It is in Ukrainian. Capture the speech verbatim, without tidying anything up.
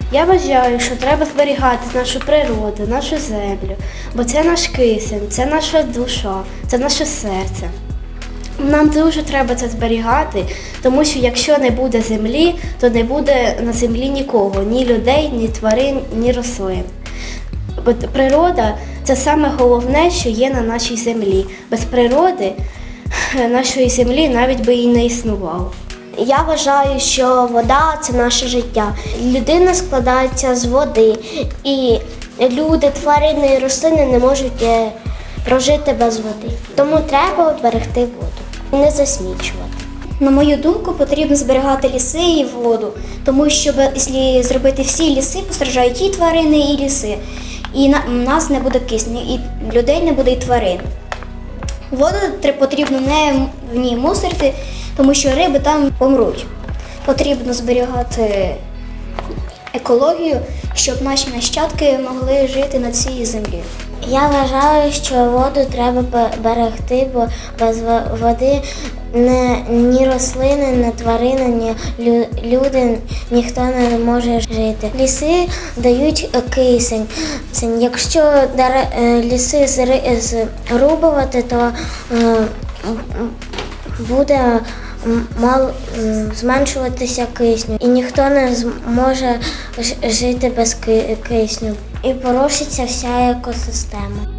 Я вважаю, що треба зберігати нашу природу, нашу землю, бо це наш кисень, це наша душа, це наше серце. Нам дуже треба це зберігати, тому що якщо не буде землі, то не буде на землі нікого, ні людей, ні тварин, ні рослин. Бо природа – це саме головне, що є на нашій землі. Без природи нашої землі навіть би і не існувало. Я вважаю, що вода – це наше життя. Людина складається з води, і люди, тварини і рослини не можуть прожити без води. Тому треба берегти воду і не засмічувати. На мою думку, потрібно зберігати ліси і воду, тому що якщо зробити всі ліси, постраждають і тварини, і ліси. І в нас не буде кисню, і людей не буде, і тварин. Воду потрібно не в ній мусорити, тому що риби там помруть. Потрібно зберігати екологію, щоб наші нащадки могли жити на цій землі. Я вважаю, що воду треба берегти, бо без води не, ні рослини, ні тварини, ні люди, ніхто не може жити. Ліси дають кисень. Якщо ліси зрубувати, то буде мало зменшуватися кисню, і ніхто не зможе жити без кисню. І порушиться вся екосистема.